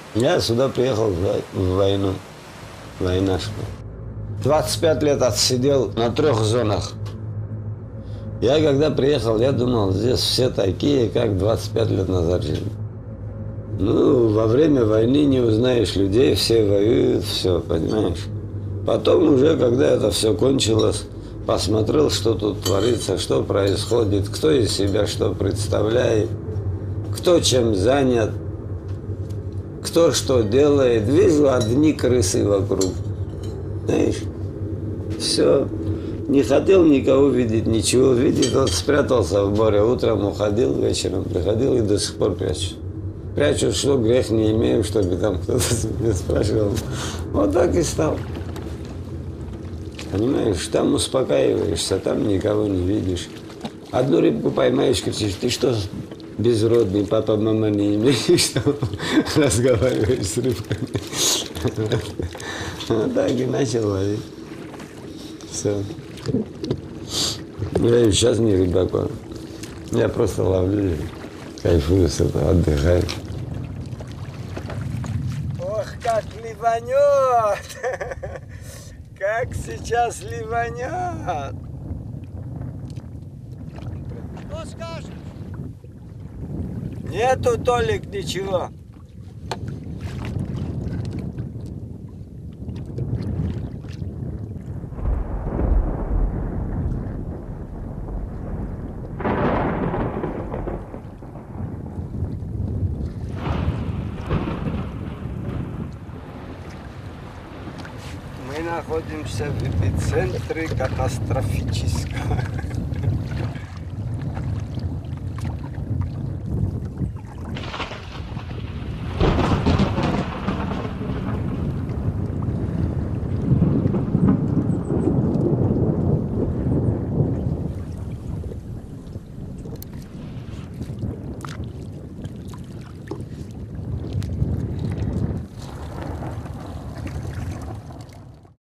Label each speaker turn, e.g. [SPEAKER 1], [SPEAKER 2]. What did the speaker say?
[SPEAKER 1] Я сюда приехал в войну. Война что. 25 лет отсидел на 3 зонах. Я когда приехал, я думал, здесь все такие, как 25 лет назад жили. Ну, во время войны не узнаешь людей, все воюют, все, понимаешь? Потом уже, когда это все кончилось, посмотрел, что тут творится, что происходит, кто из себя что представляет, кто чем занят, кто что делает. Вижу одни крысы вокруг. Знаешь, все. Не хотел никого видеть, ничего видеть. Вот спрятался в море, утром уходил, вечером приходил и до сих пор прячусь. Прячусь, что грех не имею, чтобы там кто-то меня спрашивал. Вот так и стал. Понимаешь, там успокаиваешься, там никого не видишь. Одну рыбку поймаешь, кричишь, ты что, безродный, папа, мама не имеешь, что разговариваешь с рыбками. Вот так и начал ловить. Все. Я и сейчас не рыбак. Я просто ловлю, кайфую с этого, отдыхаю.
[SPEAKER 2] Ох, как ливанет! Как сейчас ливанет! Что скажешь? Нету, Толик, ничего. Мы находимся в эпицентре катастрофического.